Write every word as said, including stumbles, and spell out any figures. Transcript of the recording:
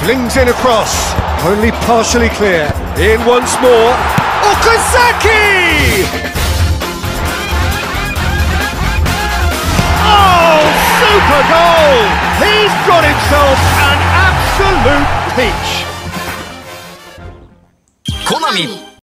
Flings in across, only partially clear. In once more, Okazaki! Oh, super goal! He's got himself an absolute peach. Konami